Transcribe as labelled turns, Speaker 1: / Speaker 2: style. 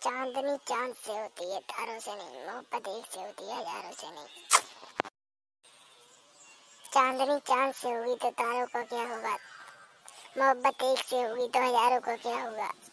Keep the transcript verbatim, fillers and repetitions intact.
Speaker 1: चांदनी चांद से होती है, तारों से नहीं। मोहब्बत एक से होती है, हजारों से नहीं। चांदनी चांद से होगी तो तारों का क्या होगा, मोहब्बत एक से होगी तो हजारों का क्या होगा।